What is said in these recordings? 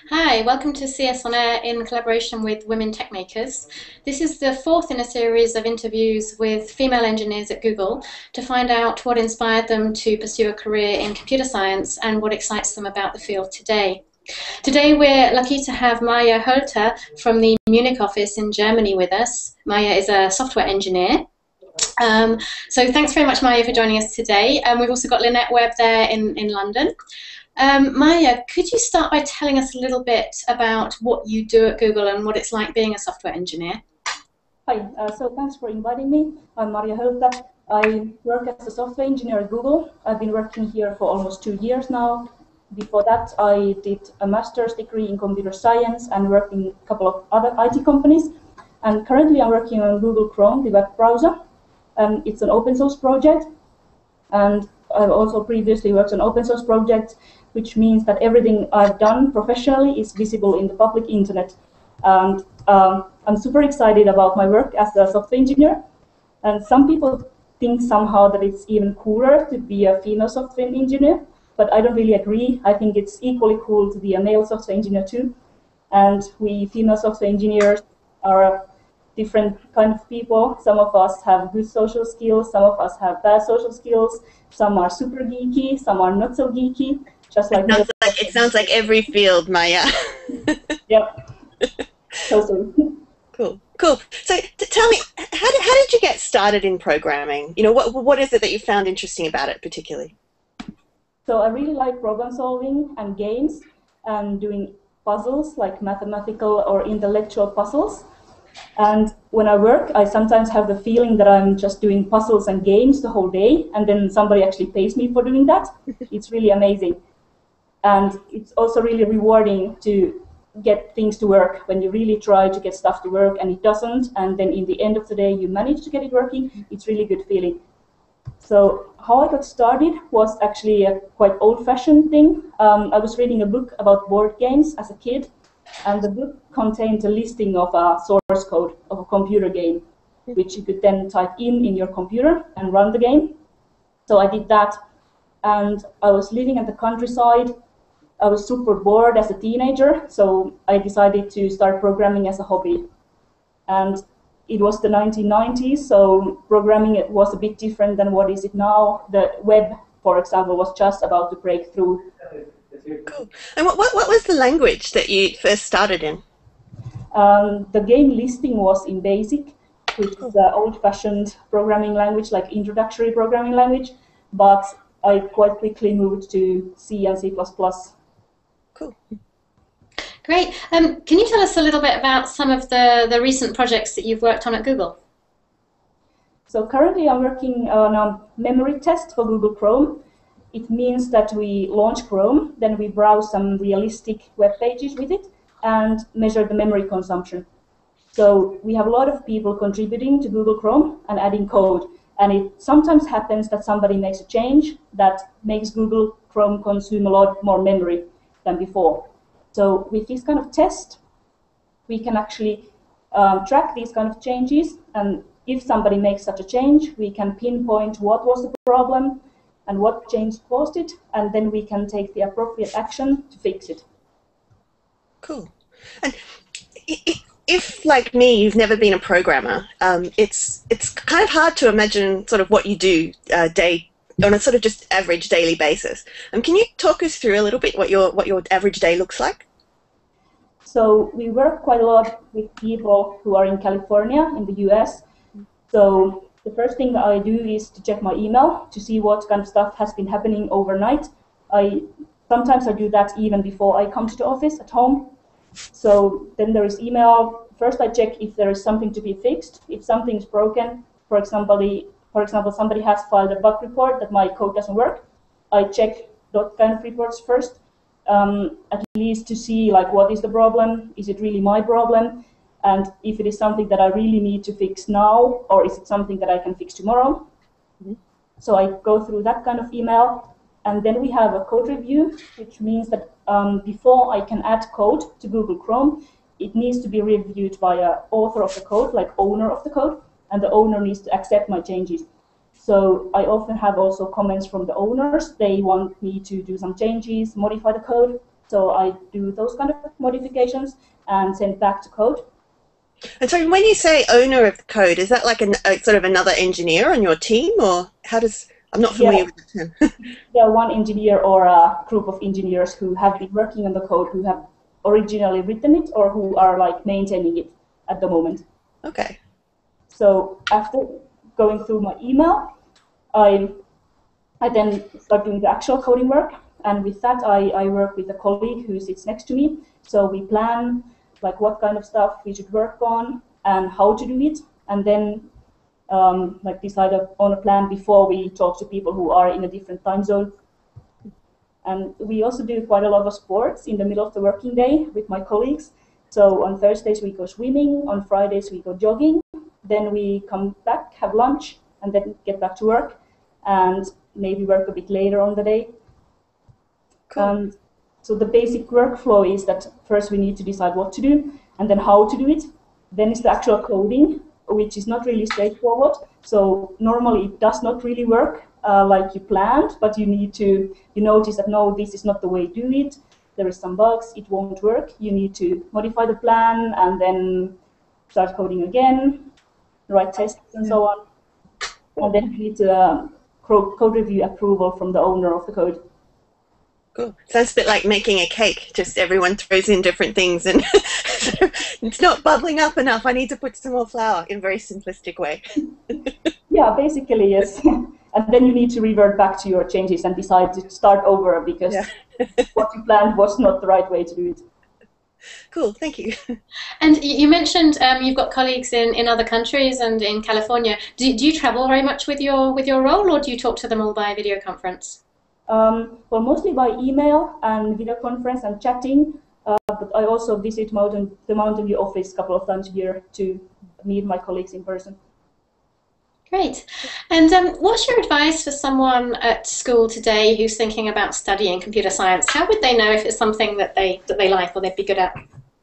Hi, welcome to CS On Air in collaboration with Women Tech Makers. This is the fourth in a series of interviews with female engineers at Google to find out what inspired them to pursue a career in computer science and what excites them about the field today. Today we're lucky to have Marja Hölttä from the Munich office in Germany with us. Marja is a software engineer. So thanks very much, Marja, for joining us today. We've also got Lynette Webb there in London. Marja, could you start by telling us a little bit about what you do at Google and what it's like being a software engineer? Hi, so thanks for inviting me. I'm Marja Hölttä. I work as a software engineer at Google. I've been working here for almost 2 years now. Before that, I did a master's degree in computer science and worked in a couple of other IT companies. And currently I'm working on Google Chrome, the web browser. It's an open source project. And I've also previously worked on open source projects, which means that everything I've done professionally is visible in the public internet. And I'm super excited about my work as a software engineer. And some people think somehow that it's even cooler to be a female software engineer, but I don't really agree. I think it's equally cool to be a male software engineer too. And we female software engineers are different kind of people. Some of us have good social skills, some of us have bad social skills, some are super geeky, some are not so geeky. Just like it sounds like every field, Marja. Yep. Totally. Cool. So tell me, how did you get started in programming? You know, what is it that you found interesting about it particularly? So I really like problem solving and games and doing puzzles, like mathematical or intellectual puzzles. And when I work, I sometimes have the feeling that I'm just doing puzzles and games the whole day, and then somebody actually pays me for doing that. It's really amazing. And it's also really rewarding to get things to work when you really try to get stuff to work and it doesn't, and then in the end of the day you manage to get it working. It's really good feeling. So how I got started was actually a quite old-fashioned thing. I was reading a book about board games as a kid, and the book contained a listing of a source code of a computer game, which you could then type in your computer and run the game. So I did that, and I was living at the countryside. I was super bored as a teenager, so I decided to start programming as a hobby. And it was the 1990s, so programming it was a bit different than what is it now. The web, for example, was just about to break through. Cool. And what was the language that you first started in? The game listing was in BASIC, which is an old-fashioned programming language, like introductory programming language, but I quite quickly moved to C and C++. Cool. Great. Can you tell us a little bit about some of the recent projects that you've worked on at Google? So currently I'm working on a memory test for Google Chrome. It means that we launch Chrome, then we browse some realistic web pages with it and measure the memory consumption. So we have a lot of people contributing to Google Chrome and adding code. And it sometimes happens that somebody makes a change that makes Google Chrome consume a lot more memory than before. So with this kind of test, we can actually track these kind of changes. And if somebody makes such a change, we can pinpoint what was the problem and what change caused it, and then we can take the appropriate action to fix it. Cool. And if, like me, you've never been a programmer, it's kind of hard to imagine sort of what you do on a sort of just average daily basis. Can you talk us through a little bit what your average day looks like? So we work quite a lot with people who are in California, in the US. So the first thing that I do is to check my email to see what kind of stuff has been happening overnight. Sometimes I do that even before I come to the office at home. So then there is email. First I check if there is something to be fixed. If something is broken, for example, somebody has filed a bug report that my code doesn't work, I check those kind of reports first, at least to see like what is the problem, is it really my problem, and if it is something that I really need to fix now, or is it something that I can fix tomorrow. So I go through that kind of email, and then we have a code review, which means that before I can add code to Google Chrome, it needs to be reviewed by an author of the code, like owner of the code, and the owner needs to accept my changes. So I often have also comments from the owners. They want me to do some changes, modify the code. So I do those kind of modifications and send back to code. And so when you say owner of the code, is that like a sort of another engineer on your team, or how does, I'm not familiar with the term. Yeah, one engineer or a group of engineers who have been working on the code, who have originally written it or who are like maintaining it at the moment. Okay. So after going through my email, I then start doing the actual coding work. And with that, I work with a colleague who sits next to me. So we plan like what kind of stuff we should work on and how to do it, and then like decide on a plan before we talk to people who are in a different time zone. And we also do quite a lot of sports in the middle of the working day with my colleagues. So on Thursdays we go swimming, on Fridays we go jogging, then we come back, have lunch, and then get back to work, and maybe work a bit later on the day. Cool. So the basic workflow is that first we need to decide what to do and then how to do it. Then is the actual coding, which is not really straightforward. So normally it does not really work like you planned, but you notice that no, this is not the way to do it. There is some bugs, it won't work. You need to modify the plan and then start coding again, write tests and so on. And then you need code review approval from the owner of the code. Cool. Sounds a bit like making a cake, just everyone throws in different things and it's not bubbling up enough. I need to put some more flour in a very simplistic way. Yeah, basically, yes. And then you need to revert back to your changes and decide to start over because what you planned was not the right way to do it. Cool, thank you. And you mentioned you've got colleagues in other countries and in California. Do you travel very much with your role, or do you talk to them all by video conference? Well, mostly by email and video conference and chatting, but I also visit the Mountain View office a couple of times a year to meet my colleagues in person. Great. And what's your advice for someone at school today who's thinking about studying computer science? How would they know if it's something that they like or they'd be good at?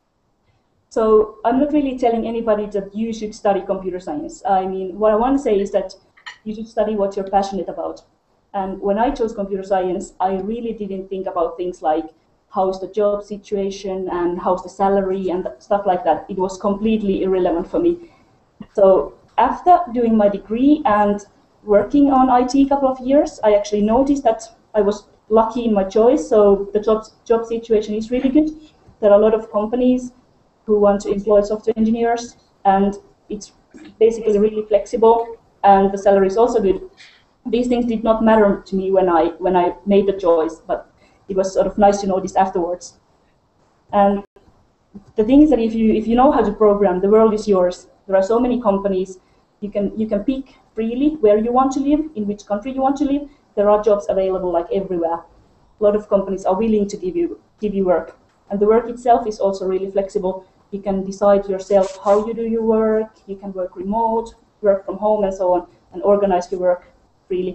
So I'm not really telling anybody that you should study computer science. I mean, what I want to say is that you should study what you're passionate about. And when I chose computer science, I really didn't think about things like how's the job situation and how's the salary and stuff like that. It was completely irrelevant for me. So after doing my degree and working on IT a couple of years, I actually noticed that I was lucky in my choice. So the job situation is really good. There are a lot of companies who want to employ software engineers, and it's basically really flexible, and the salary is also good. These things did not matter to me when I made the choice, but it was sort of nice to notice afterwards. And the thing is that if you know how to program, the world is yours. There are so many companies. You can pick freely where you want to live, in which country you want to live. There are jobs available like everywhere. A lot of companies are willing to give you work, and the work itself is also really flexible. You can decide yourself how you do your work. You can work remote, work from home, and so on, and organize your work freely.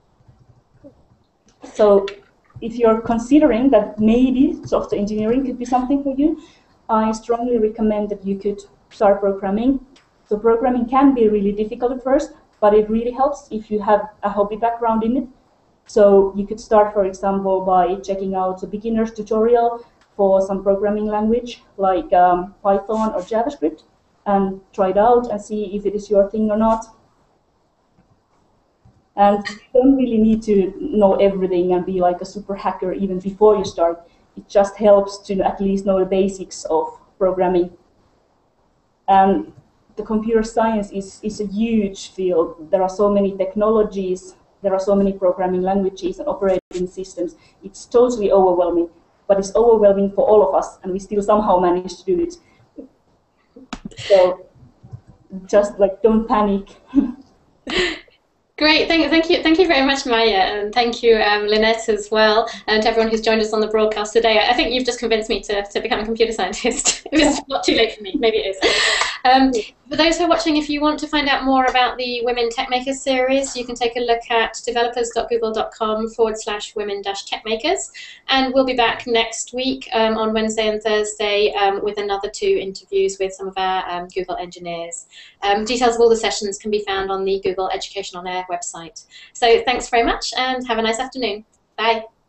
So if you're considering that maybe software engineering could be something for you, I strongly recommend that you could start programming. So programming can be really difficult at first, but it really helps if you have a hobby background in it. So you could start, for example, by checking out a beginner's tutorial for some programming language like Python or JavaScript, and try it out and see if it is your thing or not. And you don't really need to know everything and be like a super hacker even before you start. It just helps to at least know the basics of programming. And the computer science is a huge field. There are so many technologies, there are so many programming languages and operating systems. It's totally overwhelming, but it's overwhelming for all of us, and we still somehow manage to do it. So just like don't panic. Great, thank you very much, Marja, and thank you, Lynette, as well, and to everyone who's joined us on the broadcast today. I think you've just convinced me to become a computer scientist. It's not too late for me, maybe it is. For those who are watching, if you want to find out more about the Women Techmakers series, you can take a look at developers.google.com/women-techmakers, and we'll be back next week on Wednesday and Thursday with another 2 interviews with some of our Google engineers. Details of all the sessions can be found on the Google Education on Air website. So thanks very much and have a nice afternoon. Bye.